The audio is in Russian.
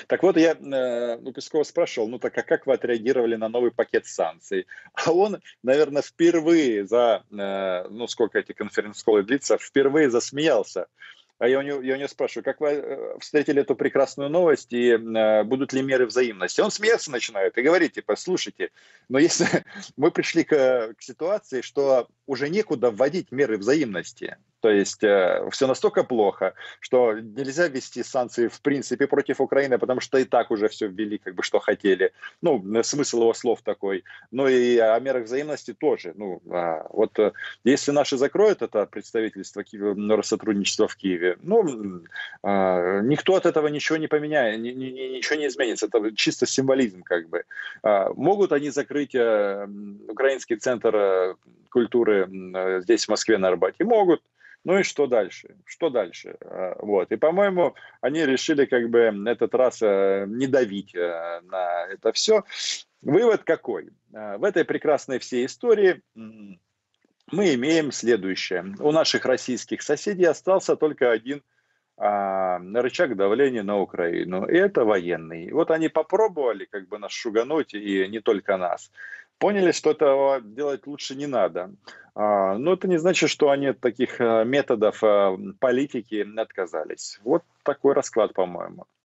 Так вот, я у Пескова спрашивал, ну так а как вы отреагировали на новый пакет санкций? А он, наверное, впервые за, ну сколько эти конференц-колы длится, впервые засмеялся. А я у него спрашиваю, как вы встретили эту прекрасную новость и будут ли меры взаимности? Он смеяться начинает и говорит, типа, слушайте, но если мы пришли к ситуации, что уже некуда вводить меры взаимности, то есть все настолько плохо, что нельзя ввести санкции в принципе против Украины, потому что и так уже все ввели, как бы что хотели. Ну, смысл его слов такой. Ну и о мерах взаимности тоже. Ну, вот если наши закроют это представительство Россотрудничества в Киеве, ну, никто от этого ничего не поменяет, ничего не изменится. Это чисто символизм как бы. Могут они закрыть украинский центр культуры здесь, в Москве, на Арбате? Могут. Ну и что дальше? Что дальше? Вот. И, по-моему, они решили как бы этот раз не давить на это все. Вывод какой? В этой прекрасной всей истории мы имеем следующее. У наших российских соседей остался только один рычаг давления на Украину. И это военный. Вот они попробовали как бы нас шугануть, и не только нас. Поняли, что этого делать лучше не надо. Но это не значит, что они от таких методов политики отказались. Вот такой расклад, по-моему.